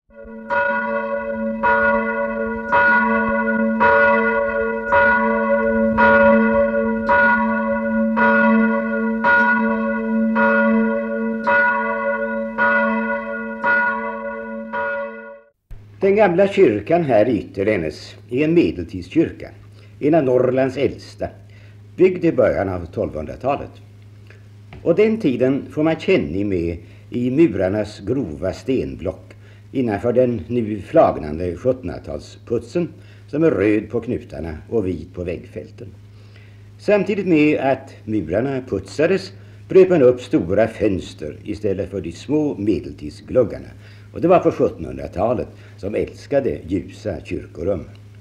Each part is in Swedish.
Den gamla kyrkan här i Ytterlännes är en medeltidskyrka, en av Norrlands äldsta, byggd i början av 1200-talet. Och den tiden får man känning med i murarnas grova stenblock innanför den nu flagnande 1700-talsputsen som är röd på knutarna och vit på väggfälten. Samtidigt med att murarna putsades bröt man upp stora fönster istället för de små medeltidsgluggarna. Och det var på 1700-talet som älskade ljusa kyrkorum.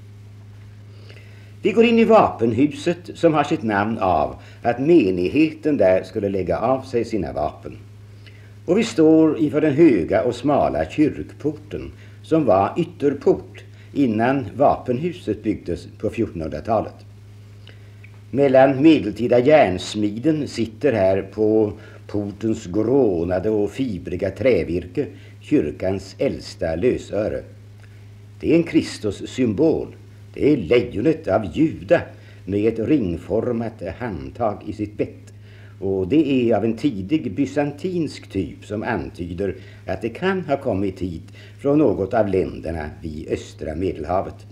Vi går in i vapenhuset som har sitt namn av att menigheten där skulle lägga av sig sina vapen. Och vi står inför den höga och smala kyrkporten som var ytterport innan vapenhuset byggdes på 1400-talet. Mellan medeltida järnsmiden sitter här på portens grånade och fibriga trävirke kyrkans äldsta lösöre. Det är en Kristus-symbol. Det är lejonet av Juda med ett ringformat handtag i sitt bett. Och det är av en tidig bysantinsk typ som antyder att det kan ha kommit hit från något av länderna vid östra Medelhavet.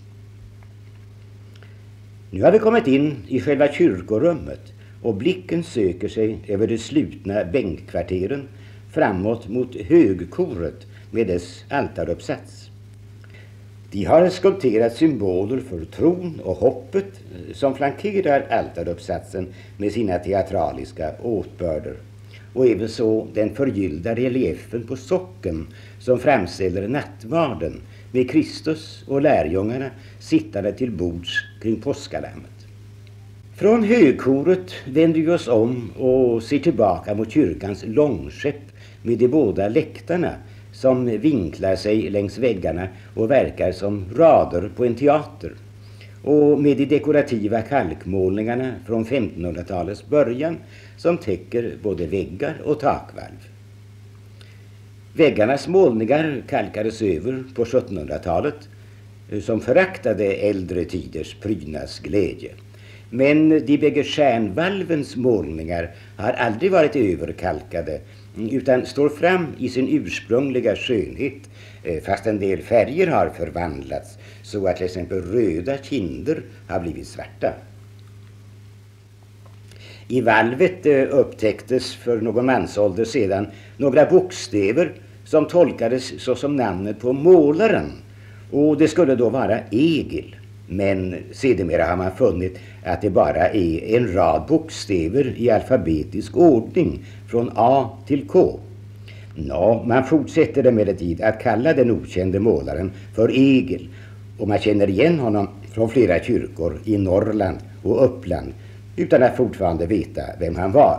Nu har vi kommit in i själva kyrkorummet och blicken söker sig över de slutna bänkkvarteren framåt mot högkoret med dess altaruppsats. De har skulpterat symboler för tron och hoppet som flankerar altaruppsatsen med sina teatraliska åtbörder. Och även så den förgyllda reliefen på socken som framställer nattvarden med Kristus och lärjungarna sittande till bords kring påskalammet. Från högkoret vänder vi oss om och ser tillbaka mot kyrkans långskepp med de båda läktarna som vinklar sig längs väggarna och verkar som rader på en teater, och med de dekorativa kalkmålningarna från 1500-talets början som täcker både väggar och takvalv. Väggarnas målningar kalkades över på 1700-talet som föraktade äldre tiders prydnadsglädje. Men de bägge stjärnvalvens målningar har aldrig varit överkalkade utan står fram i sin ursprungliga skönhet, fast en del färger har förvandlats så att till exempel röda kinder har blivit svarta. I valvet upptäcktes för någon mansålder sedan några bokstäver som tolkades såsom namnet på målaren, och det skulle då vara Egil. Men sedermera har man funnit att det bara är en rad bokstäver i alfabetisk ordning från A till K. Man fortsätter emellertid att kalla den okände målaren för Egil, och man känner igen honom från flera kyrkor i Norrland och Uppland utan att fortfarande veta vem han var.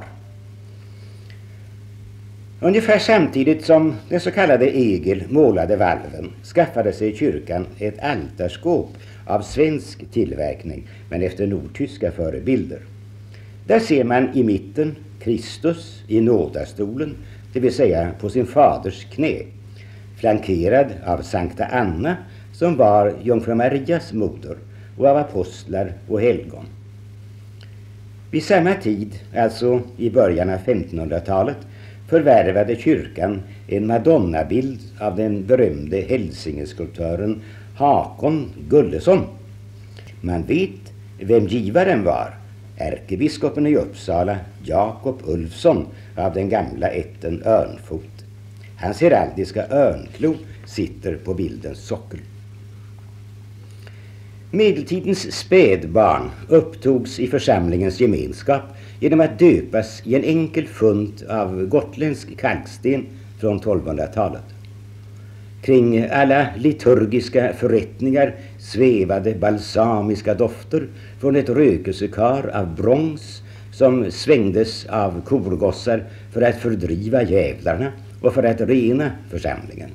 Ungefär samtidigt som den så kallade Egil målade valven skaffade sig kyrkan ett altarskåp av svensk tillverkning men efter nordtyska förebilder. Där ser man i mitten Kristus i nådastolen, det vill säga på sin faders knä, flankerad av Sankta Anna som var Jungfru Marias moder och av apostlar och helgon. Vid samma tid, alltså i början av 1500-talet, förvärvade kyrkan en madonnabild av den berömde hälsingeskulptören Hakon Gullesson. Man vet vem givaren var, ärkebiskopen i Uppsala Jakob Ulfsson av den gamla ätten Örnfot. Hans heraldiska örnklo sitter på bildens sockel. Medeltidens spädbarn upptogs i församlingens gemenskap genom att döpas i en enkel funt av gotländsk kalksten från 1200-talet. Kring alla liturgiska förrättningar svävade balsamiska dofter från ett rökelsekar av brons som svängdes av korgossar för att fördriva djävlarna och för att rena församlingen.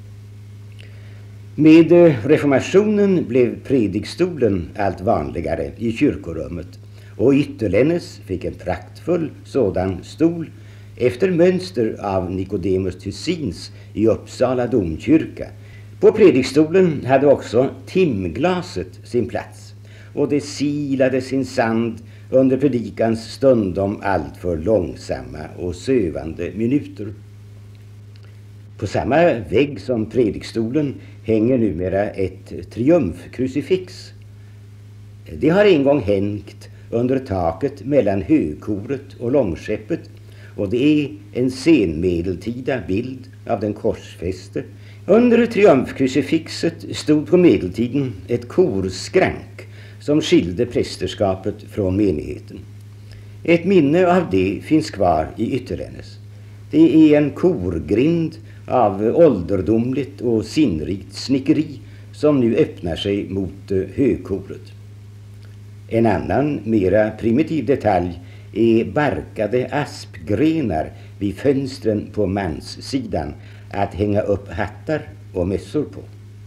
Med reformationen blev predikstolen allt vanligare i kyrkorummet, och Ytterlännes fick en praktfull sådan stol efter mönster av Nicodemus Thysins i Uppsala domkyrka På predikstolen hade också timglaset sin plats, och det silade sin sand under predikans stundom alltför långsamma och sövande minuter. På samma vägg som predikstolen hänger numera ett triumfkrucifix. Det har en gång hängt under taket mellan högkoret och långskeppet, och det är en senmedeltida bild av den korsfäste. Under triumfkrucifixet stod på medeltiden ett korskrank som skilde prästerskapet från menigheten. Ett minne av det finns kvar i Ytterlännäs. Det är en korgrind av ålderdomligt och sinnrikt snickeri som nu öppnar sig mot högkoret. En annan, mera primitiv detalj är barkade aspgrenar vid fönstren på manssidan att hänga upp hattar och mössor på.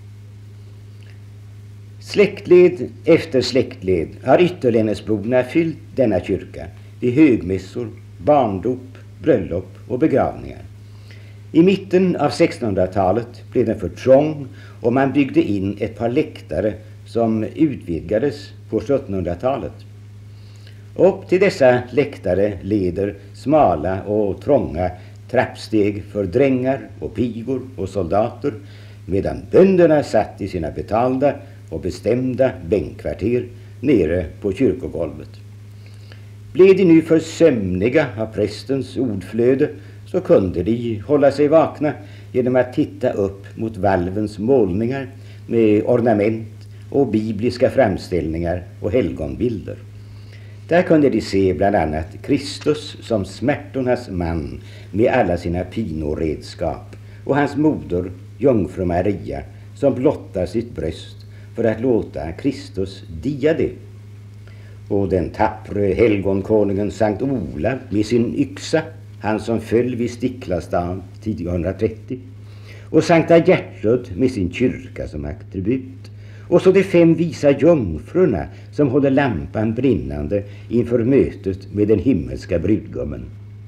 Släktled efter släktled har Ytterlännäsborna fyllt denna kyrka vid högmässor, barndop, bröllop och begravningar. I mitten av 1600-talet blev den för trång och man byggde in ett par läktare som utvidgades på 1700-talet. Upp till dessa läktare leder smala och trånga trappsteg för drängar och pigor och soldater, medan bönderna satt i sina betalda och bestämda bänkkvarter nere på kyrkogolvet. Blev de nu för sömniga av prästens ordflöde, så kunde de hålla sig vakna genom att titta upp mot valvens målningar med ornament och bibliska framställningar och helgonbilder. Där kunde de se bland annat Kristus som smärtornas man med alla sina pinoredskap, och hans moder, jungfru Maria, som blottar sitt bröst för att låta Kristus dia det. Och den tappre helgonkonungen Sankt Olav med sin yxa, han som föll vid Stiklastad 1030, och Sankta Gertrud med sin kyrka som attribut, och så de 5 visa jungfrurna som håller lampan brinnande inför mötet med den himmelska brudgummen.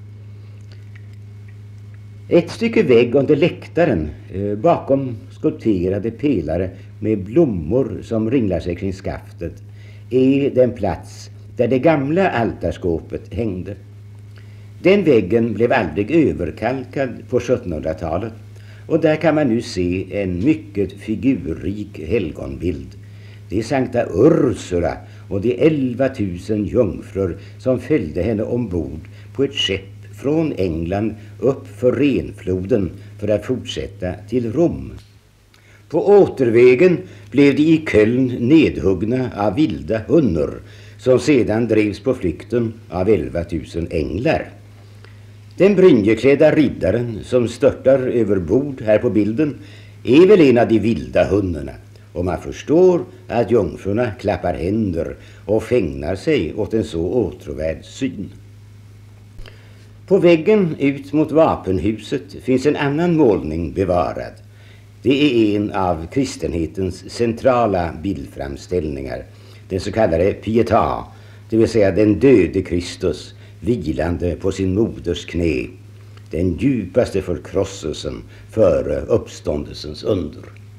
Ett stycke vägg under läktaren, bakom skulpterade pelare med blommor som ringlar sig kring skaftet, är den plats där det gamla altarskåpet hängde. Den väggen blev aldrig överkalkad på 1700-talet, och där kan man nu se en mycket figurrik helgonbild. Det är Sankta Ursula och de 11 000 jungfrur som följde henne ombord på ett skepp från England upp för Renfloden för att fortsätta till Rom. På återvägen blev de i Köln nedhuggna av vilda hunnor som sedan drevs på flykten av 11 000 änglar. Den brynjeklädda riddaren som störtar över bord här på bilden är väl en av de vilda hunnorna, och man förstår att jungfrurna klappar händer och fängnar sig åt en så åtråvärd syn. På väggen ut mot vapenhuset finns en annan målning bevarad. Det är en av kristenhetens centrala bildframställningar, den så kallade Pietà, det vill säga den döde Kristus vilande på sin moders knä, den djupaste förkrosselsen före uppståndelsens under.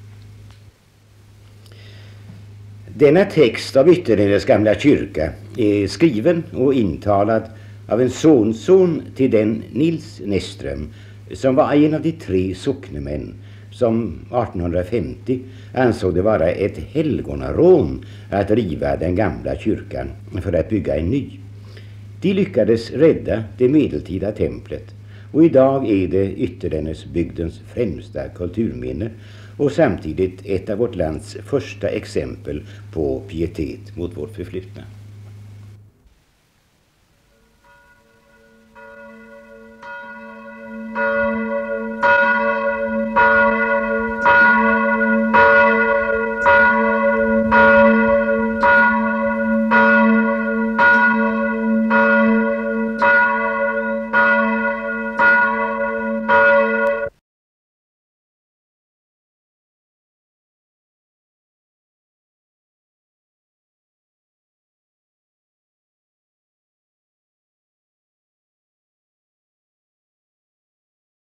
Denna text av Ytterlännäs gamla kyrka är skriven och intalad av en sonson till den Nils Näsström som var en av de 3 socknemän som 1850 ansåg det vara ett helgonarån att riva den gamla kyrkan för att bygga en ny. De lyckades rädda det medeltida templet, och idag är det Ytterlännäsbygdens främsta kulturminne och samtidigt ett av vårt lands första exempel på pietet mot vårt förflutna.